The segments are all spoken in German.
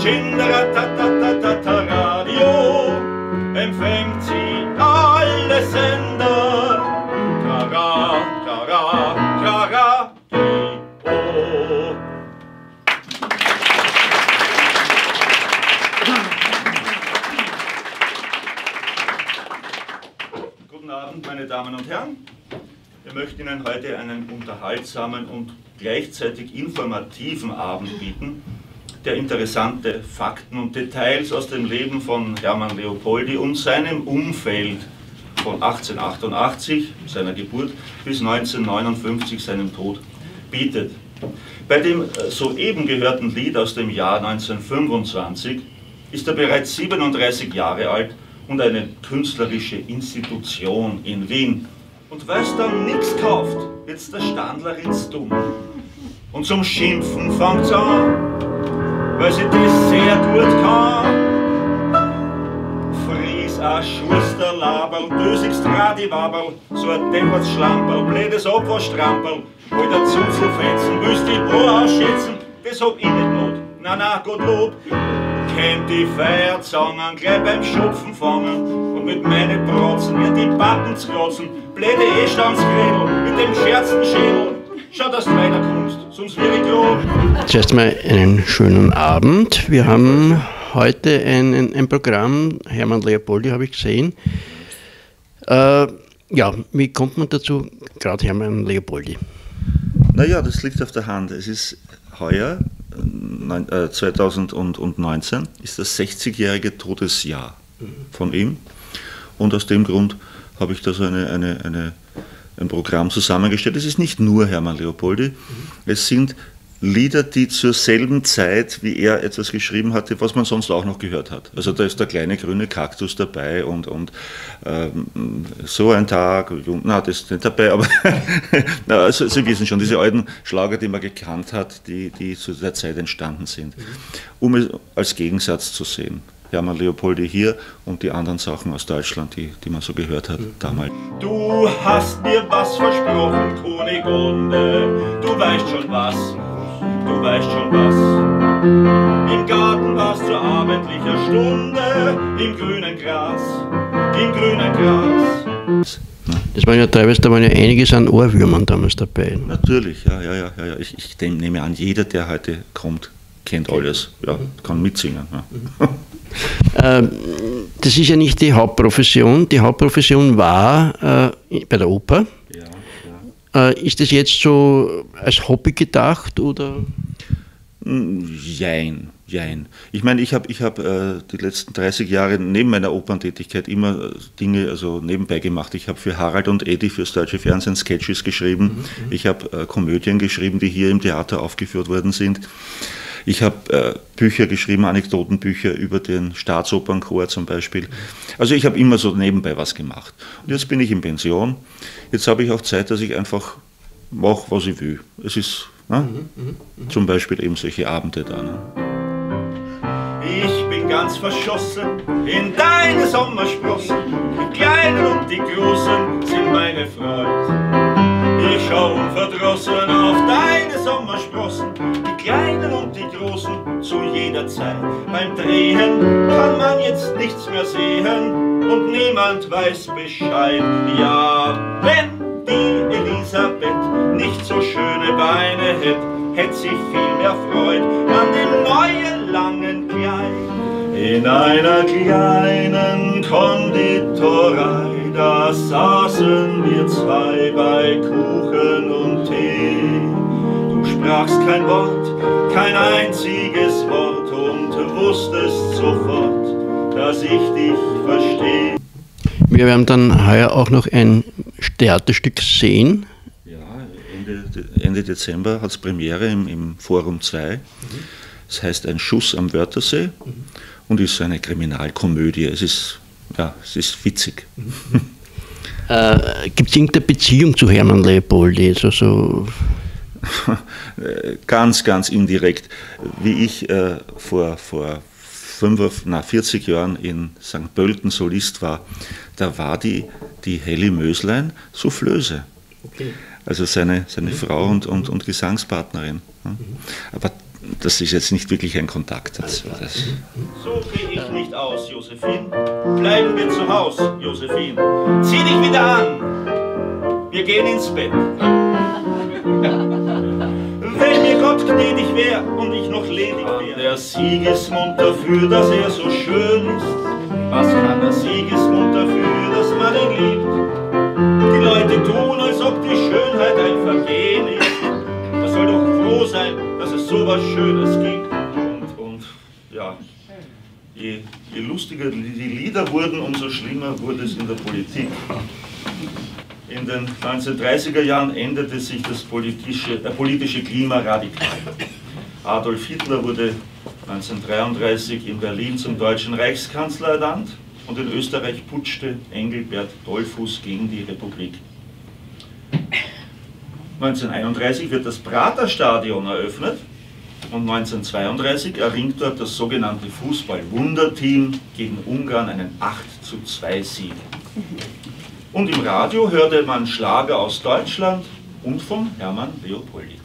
Chinderatatatatata Radio empfängt sie alle Sender. Traga, traga, traga, oh. Guten Abend, meine Damen und Herren. Wir möchten Ihnen heute einen unterhaltsamen und gleichzeitig informativen Abend bieten, der interessante Fakten und Details aus dem Leben von Hermann Leopoldi und seinem Umfeld von 1888, seiner Geburt, bis 1959, seinem Tod, bietet. Bei dem soeben gehörten Lied aus dem Jahr 1925 ist er bereits 37 Jahre alt und eine künstlerische Institution in Wien. Und weil es dann nichts kauft, wird's der Standleritz dumm. Und zum Schimpfen fängt's an, weil sie das sehr gut kann. Fries a Schuster Laberl, dösigs Tradiwaberl, so ein depperts Schlamperl, blädes Abwaschstramperl, halt a Zuzelfetzen, willst die Pro ausschätzen, das hab ich nicht not. Na na, Gottlob, kennt die Feierzangen, gleich beim Schopfen fangen und mit meinen Bratzen mir die Pappen zu kratzen, bläde Estandsgrädel mit dem Scherzenschädel. Schau, dass du weiterkommst, sonst wäre ich grob. Zuerst mal einen schönen Abend. Wir haben heute ein Programm, Hermann Leopoldi habe ich gesehen. Ja, wie kommt man dazu, gerade Hermann Leopoldi? Naja, das liegt auf der Hand. Es ist heuer, 2019, ist das 60-jährige Todesjahr von ihm. Und aus dem Grund habe ich da so ein Programm zusammengestellt. Es ist nicht nur Hermann Leopoldi, es sind Lieder, die zur selben Zeit, wie er etwas geschrieben hatte, was man sonst auch noch gehört hat. Also da ist der kleine grüne Kaktus dabei und so ein Tag, na, das ist nicht dabei, aber also, Sie wissen schon, diese alten Schlager, die man gekannt hat, die zu der Zeit entstanden sind, um es als Gegensatz zu sehen. Hermann Leopoldi hier und die anderen Sachen aus Deutschland, die man so gehört hat damals. Du hast mir was versprochen, Kunigunde, du weißt schon was, du weißt schon was. Im Garten warst zur abendlicher Stunde, im grünen Gras, im grünen Gras. Das waren ja teilweise, da waren ja einiges an Ohrwürmern damals dabei. Natürlich, ja. Ich nehme an, jeder, der heute kommt, kennt alles, ja, kann mitsingen. Ja. Das ist ja nicht die Hauptprofession. Die Hauptprofession war bei der Oper. Ja. Ist das jetzt so als Hobby gedacht oder? Jein. Ich meine, ich hab die letzten 30 Jahre neben meiner Operntätigkeit immer Dinge also nebenbei gemacht. Ich habe für Harald und Eddie fürs deutsche Fernsehen Sketches geschrieben. Ich habe Komödien geschrieben, die hier im Theater aufgeführt worden sind. Ich habe Bücher geschrieben, Anekdotenbücher über den Staatsopernchor zum Beispiel. Also ich habe immer so nebenbei was gemacht. Und jetzt bin ich in Pension. Jetzt habe ich auch Zeit, dass ich einfach mache, was ich will. Es ist zum Beispiel eben solche Abende da. Ne? Ich bin ganz verschossen in deine Sommersprossen. Die Kleinen und die Großen sind meine Freunde. Ich schau unverdrossen auf deine Sommersprossen, die Kleinen und die Großen zu jeder Zeit. Beim Drehen kann man jetzt nichts mehr sehen und niemand weiß Bescheid. Ja, wenn die Elisabeth nicht so schöne Beine hätt sie viel mehr Freude an dem neuen langen Kleid. In einer kleinen Konditorei, da saßen wir zwei bei Kuchen und Tee. Du sprachst kein Wort, kein einziges Wort und wusstest sofort, dass ich dich verstehe. Wir werden dann heuer auch noch ein Theaterstück sehen. Ja, Ende Dezember hat es Premiere im Forum 2. Es heißt Ein Schuss am Wörthersee und ist eine Kriminalkomödie. Es ist witzig. Gibt es irgendeine Beziehung zu Hermann Leopoldi? So Ganz indirekt. Wie ich vor 40 Jahren in St. Pölten Solist war, da war die Helly Möslein Soufflöse. Okay. Also seine Frau und Gesangspartnerin. Aber das ist jetzt nicht wirklich ein Kontakt. So geh ich nicht aus, Josephine. Bleiben wir zu Haus, Josephine. Zieh dich wieder an. Wir gehen ins Bett. Wenn mir Gott gnädig wär und ich noch ledig wär. Der Siegesmund dafür, dass er so schön ist. Was kann der Siegesmund dafür, dass man ihn liebt? Die Leute tun, als ob die Schönheit ein Vergehen ist. Man soll doch froh sein, dass es so was Schönes gibt. Und ja, je lustiger die Lieder wurden, umso schlimmer wurde es in der Politik. In den 1930er Jahren änderte sich das politische Klima radikal. Adolf Hitler wurde 1933 in Berlin zum deutschen Reichskanzler ernannt und in Österreich putschte Engelbert Dollfuß gegen die Republik. 1931 wird das Praterstadion eröffnet und 1932 erringt dort das sogenannte Fußball-Wunderteam gegen Ungarn einen 8:2 Sieg. Und im Radio hörte man Schlager aus Deutschland und von Hermann Leopoldi.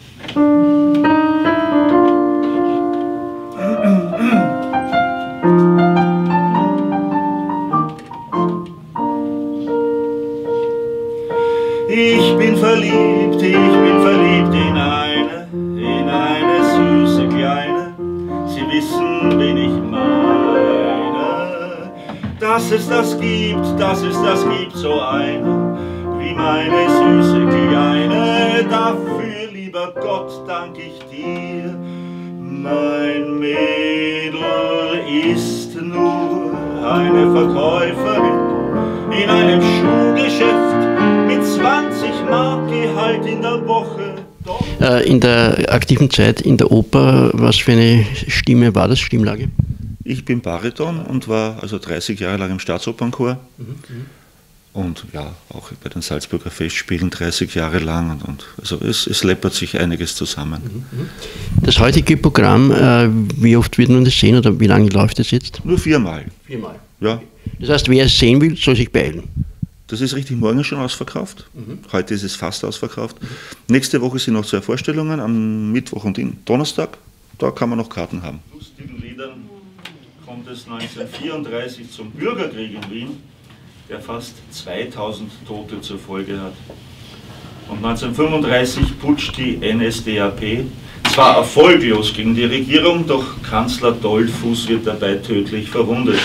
Ich bin verliebt in eine süße Kleine. Sie wissen, wen ich meine. Dass es das gibt, so eine, wie meine süße Kleine. Dafür, lieber Gott, dank ich dir. Mein Mädel ist nur eine Verkäuferin in einem Schuhgeschäft mit 20 Mark Gehalt in der Woche. In der aktiven Zeit in der Oper, was für eine Stimme war das, Stimmlage? Ich bin Bariton und war also 30 Jahre lang im Staatsopernchor und ja, auch bei den Salzburger Festspielen 30 Jahre lang und also es läppert sich einiges zusammen. Das heutige Programm, wie oft wird man das sehen oder wie lange läuft es jetzt? Nur 4-mal. 4-mal? Ja. Das heißt, wer es sehen will, soll sich beeilen? Das ist richtig, morgen schon ausverkauft. Heute ist es fast ausverkauft. Nächste Woche sind noch 2 Vorstellungen, am Mittwoch und Donnerstag. Da kann man noch Karten haben. Lustigen Liedern kommt es 1934 zum Bürgerkrieg in Wien, der fast 2000 Tote zur Folge hat. Und 1935 putscht die NSDAP, zwar erfolglos gegen die Regierung, doch Kanzler Dollfuß wird dabei tödlich verwundet.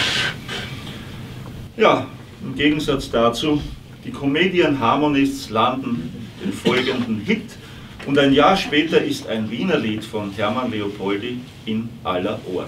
Ja, im Gegensatz dazu, die Comedian Harmonists landen den folgenden Hit und ein Jahr später ist ein Wiener Lied von Hermann Leopoldi in aller Ohren.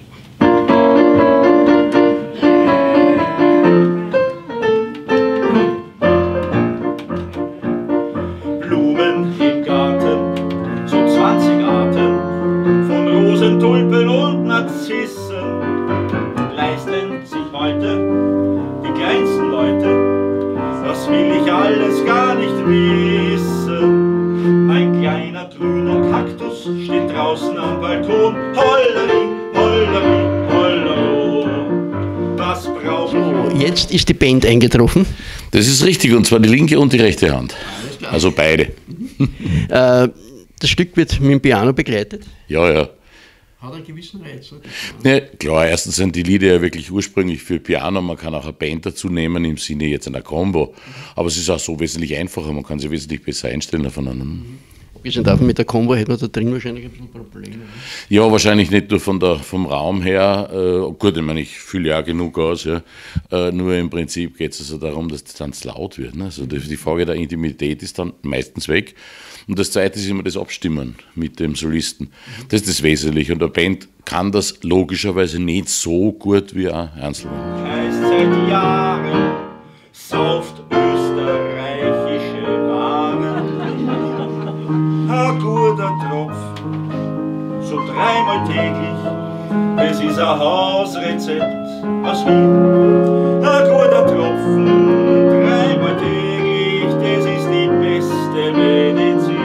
Blumen im Garten, so 20 Arten von Rosen, Tulpen und Narzissen leisten sich heute die kleinsten Leute, das will ich alles gar nicht wissen. Mein kleiner grüner Kaktus steht draußen am Balkon. Holleri, holleri, hollero. Was brauche ich? Jetzt ist die Band eingetroffen. Das ist richtig, und zwar die linke und die rechte Hand. Also beide. Das Stück wird mit dem Piano begleitet. Ja, ja. Hat einen gewissen Reiz. Ja, klar, erstens sind die Lieder ja wirklich ursprünglich für Piano, man kann auch eine Band dazu nehmen, im Sinne jetzt einer Combo, aber es ist auch so wesentlich einfacher, man kann sich wesentlich besser einstellen aufeinander. Bisschen davon mit der Combo hätten wir da drin wahrscheinlich ein bisschen Probleme. Ja, wahrscheinlich nicht nur vom Raum her, gut, ich meine, ich fühle ja genug aus, ja. Nur im Prinzip geht es also darum, dass das dann laut wird. Ne? Also die Frage der Intimität ist dann meistens weg. Und das Zweite ist immer das Abstimmen mit dem Solisten. Das ist das Wesentliche. Und eine Band kann das logischerweise nicht so gut wie ein Einzelner. Heißt seit Jahren, sauft österreichische Waren. Ein guter Tropf, so 3-mal täglich. Das ist ein Hausrezept aus Wien. Ein guter Tropfen, 3-mal täglich. Das ist die beste Medizin.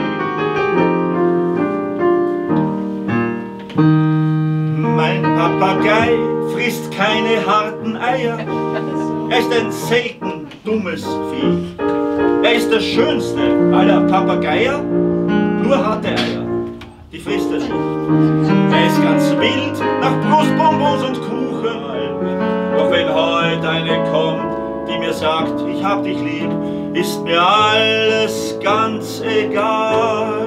Mein Papagei frisst keine harten Eier. Er ist ein selten dummes Vieh. Er ist der schönste aller Papageier. Nur harte Eier, die frisst er nicht. ganz wild nach Brustbonbons und Kuchen. Doch wenn heute eine kommt, die mir sagt, ich hab dich lieb, ist mir alles ganz egal.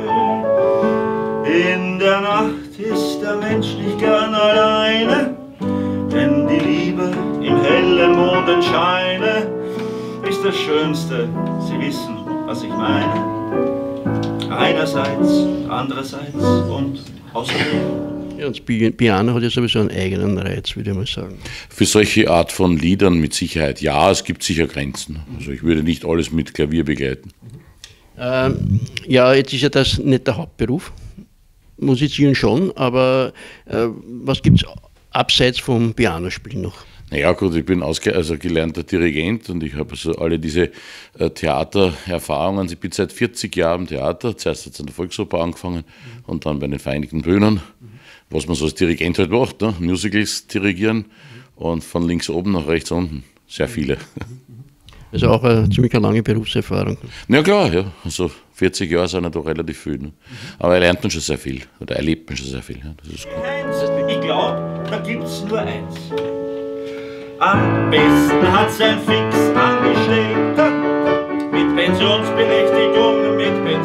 In der Nacht ist der Mensch nicht gern alleine, denn die Liebe im hellen Mondenscheine ist das Schönste, Sie wissen, was ich meine. Einerseits, andererseits und außerdem. Ja, und das Piano hat ja sowieso einen eigenen Reiz, würde ich mal sagen. Für solche Art von Liedern mit Sicherheit ja, es gibt sicher Grenzen. Also ich würde nicht alles mit Klavier begleiten. Ja, jetzt ist ja das nicht der Hauptberuf. Musizieren schon, aber was gibt es abseits vom Pianospielen noch? Naja gut, ich bin gelernter Dirigent und ich habe also alle diese Theatererfahrungen. Ich bin seit 40 Jahren im Theater, zuerst hat es an der Volksoper angefangen und dann bei den Vereinigten Bühnen, was man so als Dirigent halt macht, ne? Musicals dirigieren und von links oben nach rechts unten, sehr viele. Also auch eine ziemlich lange Berufserfahrung. Ja klar, ja. Also 40 Jahre sind ja doch relativ viel. Ne? Aber er lernt man schon sehr viel oder erlebt man schon sehr viel. Ja? Das ist gut. Ich glaube, da gibt's nur eins. Am besten hat's ein Fixangestellter mit Pensionsberechtigung,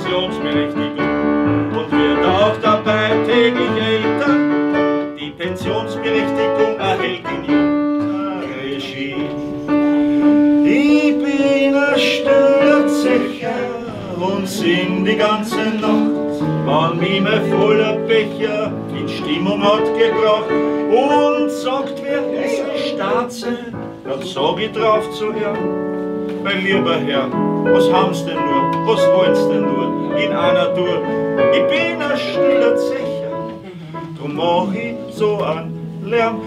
und wird auch dabei täglich älter. Die Pensionsberechtigung erhält in junger Regie. Ich bin ein stiller Zecher und sing die ganze Nacht, wann mich mein voller Becher in Stimmung hat gebracht und sagt, wer ist ein Staatse, dann sag ich drauf zu hören, mein lieber Herr, was haben's denn nur, was wollen's denn nur in einer Tour? Ich bin ein stiller Zecher, drum mach ich so einen Lärm.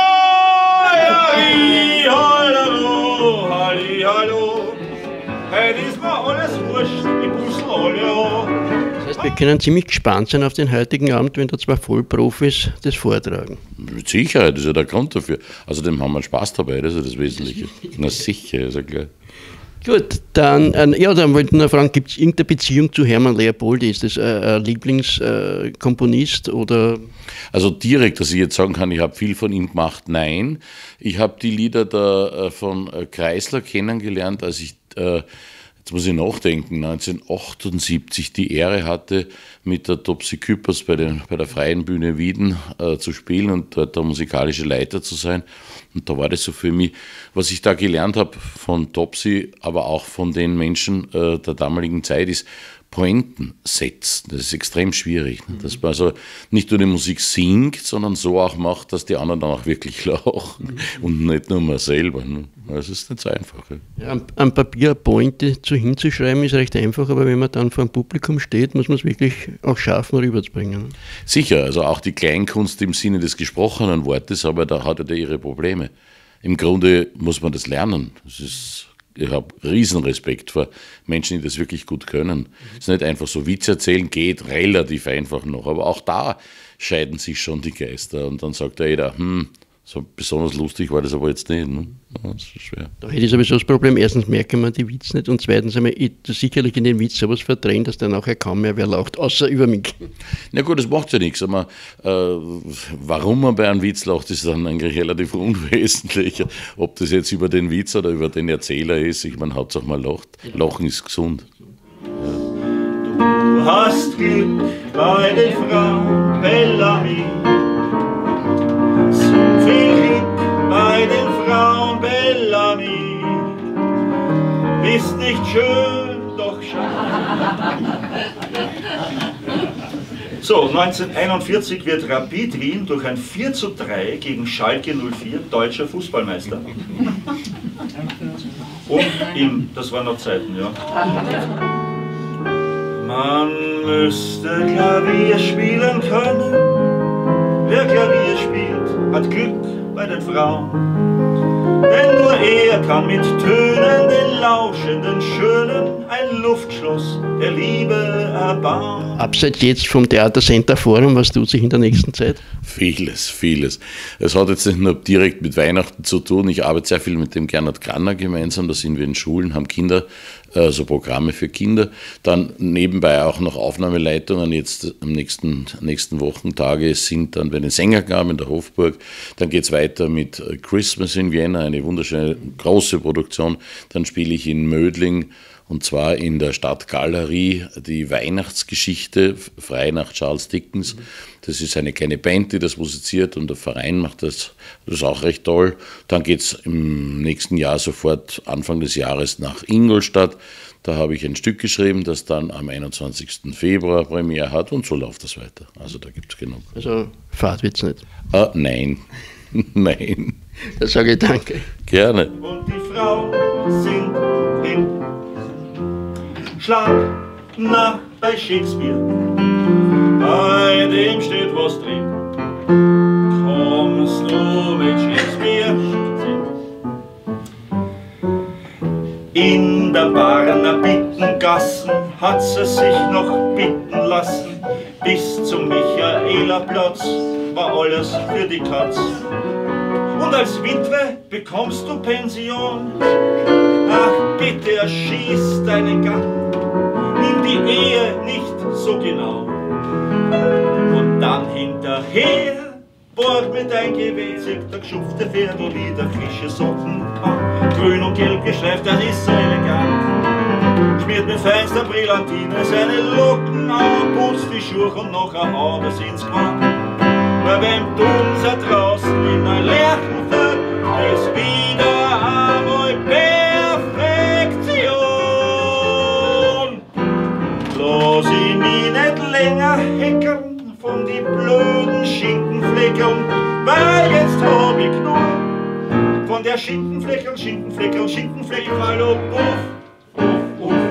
Halli, hallo, halli, hallo, heute ist mir alles wurscht, ich puzzle alle an. Das heißt, wir können ziemlich gespannt sein auf den heutigen Abend, wenn da zwei Vollprofis das vortragen. Mit Sicherheit, das ist ja der Grund dafür. Außerdem haben wir Spaß dabei, das ist das Wesentliche. Na sicher, ist ja klar. Gut, dann wollte ich nur fragen, gibt es irgendeine Beziehung zu Hermann Leopoldi? Ist das ein Lieblingskomponist oder? Also direkt, dass ich jetzt sagen kann, ich habe viel von ihm gemacht, nein. Ich habe die Lieder von Kreisler kennengelernt, als ich, jetzt muss ich nachdenken, 1978 die Ehre hatte, mit der Topsy Küppers bei der Freien Bühne Wieden zu spielen und dort der musikalische Leiter zu sein. Und da war das so für mich, was ich da gelernt habe von Topsy, aber auch von den Menschen der damaligen Zeit, ist Pointen setzen. Das ist extrem schwierig. Dass man also nicht nur die Musik singt, sondern so auch macht, dass die anderen dann auch wirklich lachen und nicht nur man selber. Das ist nicht so einfach. Ja, am Papier eine Pointe hinzuschreiben ist recht einfach, aber wenn man dann vor dem Publikum steht, muss man es wirklich auch schaffen, rüberzubringen. Sicher, also auch die Kleinkunst im Sinne des gesprochenen Wortes, aber da hat er ihre Probleme. Im Grunde muss man das lernen. Ich habe riesen Respekt vor Menschen, die das wirklich gut können. Es ist nicht einfach so, Witz erzählen geht relativ einfach noch, aber auch da scheiden sich schon die Geister. Und dann sagt jeder, so besonders lustig war das aber jetzt nicht. Ne? Das ist schwer. Da hätte ich sowieso das Problem, erstens merkt man die Witz nicht und zweitens einmal, ich sicherlich in den Witz sowas verdrehen, dass dann nachher kaum mehr wer lacht, außer über mich. Na gut, das macht ja nichts, aber warum man bei einem Witz lacht, ist dann eigentlich relativ unwesentlich. Ob das jetzt über den Witz oder über den Erzähler ist, ich meine, Hauptsache mal lacht. Lachen ist gesund. Du hast Glück bei den Frauen, Bellamy. So viel Glück bei den Frauen, Bellamy. Bist nicht schön, doch schön. So, 1941 wird Rapid Wien durch ein 4:3 gegen Schalke 04 deutscher Fußballmeister. Und das waren noch Zeiten, ja. Man müsste Klavier spielen können. Wer Klavier spielt, hat Glück bei den Frauen. Denn nur er kann mit Tönen den Lauschenden Schönen ein Luftschloss der Liebe erbauen. Abseits jetzt vom Theatercenter Forum, was tut sich in der nächsten Zeit? Vieles, vieles. Es hat jetzt nicht nur direkt mit Weihnachten zu tun. Ich arbeite sehr viel mit dem Gernot Granner gemeinsam. Da sind wir in Schulen, haben Kinder, so Programme für Kinder. Dann nebenbei auch noch Aufnahmeleitungen. Jetzt am nächsten Wochentage sind dann bei den Sängerknaben in der Hofburg. Dann geht es weiter mit Christmas in Vienna, eine wunderschöne große Produktion. Dann spiele ich in Mödling, und zwar in der Stadtgalerie, die Weihnachtsgeschichte, frei nach Charles Dickens. Das ist eine kleine Band, die das musiziert, und der Verein macht das. Das ist auch recht toll. Dann geht es im nächsten Jahr sofort, Anfang des Jahres, nach Ingolstadt. Da habe ich ein Stück geschrieben, das dann am 21. Februar Premiere hat, und so läuft das weiter. Also da gibt es genug. Also Fahrt wird's nicht? Nein, nein. Da sage ich danke. Gerne. Und die Frauen sind im Schlag, na, bei Shakespeare, bei dem steht was drin. Kommst du mit Shakespeare? In der Barner Bittengassen hat sie sich noch bitten lassen. Bis zum Michaelerplatz war alles für die Katz. Und als Witwe bekommst du Pension. Ach, bitte erschieß deinen Gatten, nimm die Ehe nicht so genau. Und dann hinterher borg mit dein Gewehr, zieht der geschupfte Pferdl wieder frische Socken an. Grün und gelb gestreift, das ist so elegant. Schmiert mit feinster Brillantine seine Locken an, putzt die Schuhe und noch ein Haar, das ins Gewand. Weil beim Dunser draußen in ein Lerchenfeld ist wieder einmal Perfektion. Lass ich mich nicht länger heckern von die blöden Schinkenfleckeln, weil jetzt hab ich genug von der Schinkenfleckeln, Schinkenfleckeln, Schinkenfleckeln, hallo, uff, uff, uff.